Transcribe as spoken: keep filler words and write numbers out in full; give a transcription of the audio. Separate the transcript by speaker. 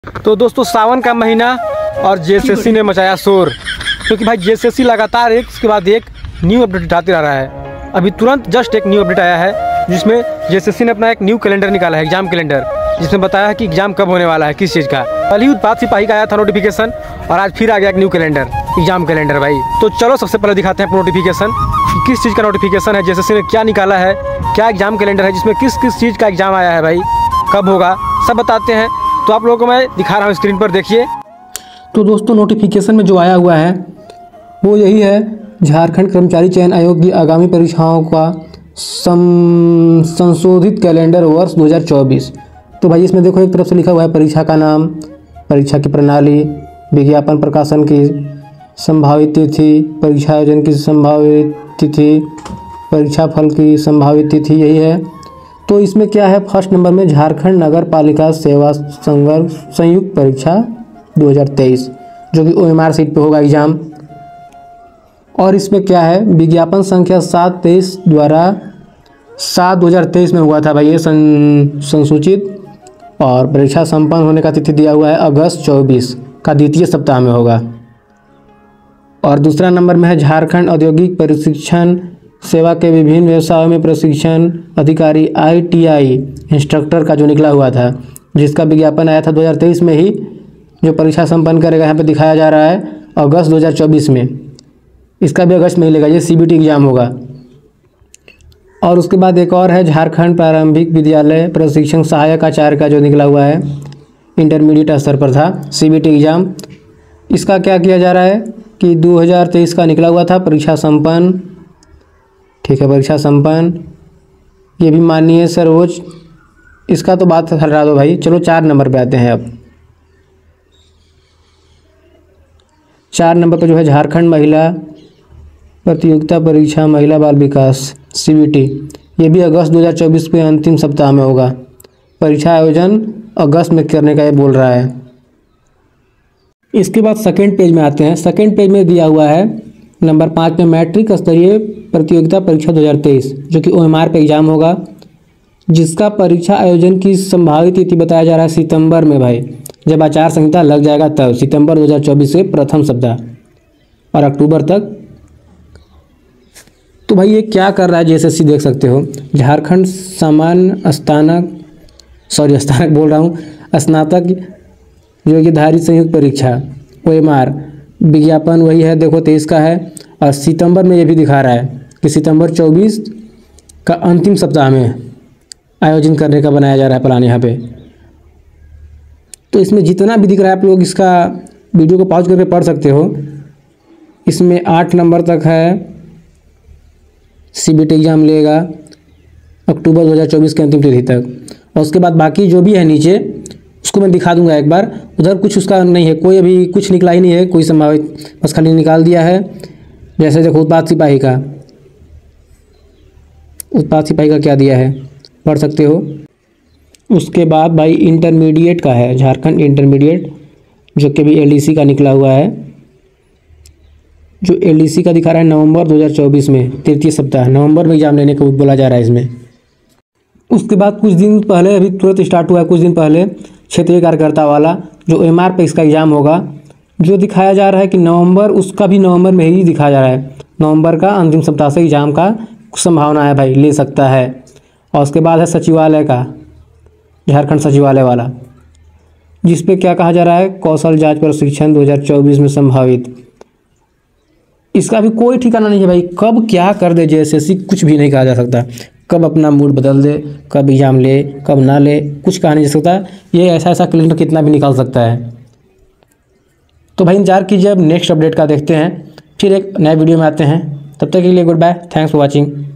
Speaker 1: तो दोस्तों सावन का महीना और जेएसएससी ने मचाया शोर, क्योंकि भाई जेएसएससी लगातार एक के बाद एक न्यू अपडेट उठाते रह रहा है। अभी तुरंत जस्ट एक न्यू अपडेट आया है जिसमें जेएसएससी ने अपना एक न्यू कैलेंडर निकाला है, एग्जाम कैलेंडर, जिसमें बताया है कि एग्जाम कब होने वाला है, किस चीज़ का। कल ही उत्पाद सिपाही का आया था नोटिफिकेशन और आज फिर आ गया एक न्यू कैलेंडर, एग्जाम कैलेंडर भाई। तो चलो सबसे पहले दिखाते हैं नोटिफिकेशन कि किस चीज़ का नोटिफिकेशन है, जेएसएससी ने क्या निकाला है, क्या एग्जाम कैलेंडर है, जिसमें किस किस चीज़ का एग्जाम आया है भाई, कब होगा, सब बताते हैं। तो आप लोगों को मैं दिखा रहा हूँ स्क्रीन पर, देखिए।
Speaker 2: तो दोस्तों नोटिफिकेशन में जो आया हुआ है वो यही है, झारखंड कर्मचारी चयन आयोग की आगामी परीक्षाओं का सं, संशोधित कैलेंडर वर्ष दो हज़ार चौबीस। तो भाई इसमें देखो एक तरफ से लिखा हुआ है परीक्षा का नाम, परीक्षा की प्रणाली, विज्ञापन प्रकाशन की संभावित तिथि, परीक्षा आयोजन की संभावित तिथि, परीक्षा फल की संभावित तिथि, यही है। तो इसमें क्या है, फर्स्ट नंबर में झारखंड नगर पालिका सेवा संघर्ष संयुक्त परीक्षा दो हज़ार तेईस, जो कि ओएमआर सीट पे होगा एग्जाम। और इसमें क्या है, विज्ञापन संख्या सात तेईस द्वारा सात दो हज़ार तेईस में हुआ था भाई ये सं, संसूचित, और परीक्षा संपन्न होने का तिथि दिया हुआ है अगस्त चौबीस का द्वितीय सप्ताह में होगा। और दूसरा नंबर में है झारखंड औद्योगिक प्रशिक्षण सेवा के विभिन्न व्यवसायों में प्रशिक्षण अधिकारी आईटीआई इंस्ट्रक्टर का जो निकला हुआ था, जिसका विज्ञापन आया था दो हज़ार तेईस में ही, जो परीक्षा संपन्न करेगा, यहाँ पे दिखाया जा रहा है अगस्त दो हज़ार चौबीस में। इसका भी अगस्त में ही लेगा, ये सीबीटी एग्जाम होगा। और उसके बाद एक और है झारखंड प्रारंभिक विद्यालय प्रशिक्षण सहायक आचार्य का जो निकला हुआ है, इंटरमीडिएट स्तर पर था, सीबीटी एग्जाम। इसका क्या किया जा रहा है कि दो हज़ार तेईस का निकला हुआ था, परीक्षा संपन्न, ठीक है, परीक्षा संपन्न, ये भी माननीय सर्वोच्च, इसका तो बात हटा दो भाई। चलो चार नंबर पे आते हैं। अब चार नंबर पर जो है झारखंड महिला प्रतियोगिता परीक्षा महिला बाल विकास सीबीटी, ये भी अगस्त दो हज़ार चौबीस के अंतिम सप्ताह में होगा, परीक्षा आयोजन अगस्त में करने का ये बोल रहा है। इसके बाद सेकेंड पेज में आते हैं। सेकेंड पेज में दिया हुआ है नंबर पाँच में मैट्रिक स्तरीय प्रतियोगिता परीक्षा दो हज़ार तेईस, जो कि ओएमआर पे एग्जाम होगा, जिसका परीक्षा आयोजन की संभावित तिथि बताया जा रहा है सितंबर में भाई, जब आचार संहिता लग जाएगा तब, सितंबर दो हज़ार चौबीस से प्रथम सप्ताह और अक्टूबर तक। तो भाई ये क्या कर रहा है जेएसएससी, देख सकते हो, झारखंड सामान्य स्नातक सॉरी स्नातक बोल रहा हूँ स्नातक जो कि धारी संयुक्त परीक्षा ओएमआर, विज्ञापन वही है, देखो तेईस का है, और सितंबर में ये भी दिखा रहा है कि सितंबर चौबीस का अंतिम सप्ताह में आयोजन करने का बनाया जा रहा है प्लान यहाँ पे। तो इसमें जितना भी दिख रहा है आप लोग इसका वीडियो को पॉज करके पढ़ सकते हो। इसमें आठ नंबर तक है सीबीटी एग्जाम लेगा अक्टूबर दो हज़ार चौबीस के अंतिम तिथि तक, और उसके बाद बाकी जो भी है नीचे उसको मैं दिखा दूंगा एक बार। उधर कुछ उसका नहीं है, कोई अभी कुछ निकला ही नहीं है, कोई संभावित, बस खाली निकाल दिया है। जैसे देखो उत्पाद सिपाही का, उत्पाद सिपाही का क्या दिया है, पढ़ सकते हो। उसके बाद भाई इंटरमीडिएट का है, झारखंड इंटरमीडिएट, जो कि भी एलडीसी का निकला हुआ है, जो एलडीसी का दिखा रहा है नवंबर दो हज़ार चौबीस में, तृतीय सप्ताह नवंबर में एग्जाम लेने को बोला जा रहा है इसमें। उसके बाद कुछ दिन पहले, अभी तुरंत स्टार्ट हुआ है कुछ दिन पहले, क्षेत्रीय कार्यकर्ता वाला जो एमआर पे इसका एग्ज़ाम होगा, जो दिखाया जा रहा है कि नवंबर, उसका भी नवंबर में ही दिखाया जा रहा है, नवंबर का अंतिम सप्ताह से एग्ज़ाम का संभावना है भाई, ले सकता है। और उसके बाद है सचिवालय का, झारखंड सचिवालय वाला, जिस पे क्या कहा जा रहा है, कौशल जांच प्रशिक्षण दो हज़ार चौबीस में संभावित। इसका भी कोई ठिकाना नहीं है भाई, कब क्या कर दे जेएसएससी, कुछ भी नहीं कहा जा सकता, कब अपना मूड बदल दे, कब एग्जाम ले, कब ना ले, कुछ कहा नहीं जा सकता। ये ऐसा ऐसा कैलेंडर कितना भी निकाल सकता है। तो भाई इंतजार कीजिए, अब नेक्स्ट अपडेट का देखते हैं, फिर एक नए वीडियो में आते हैं। तब तक के लिए goodbye, thanks for watching.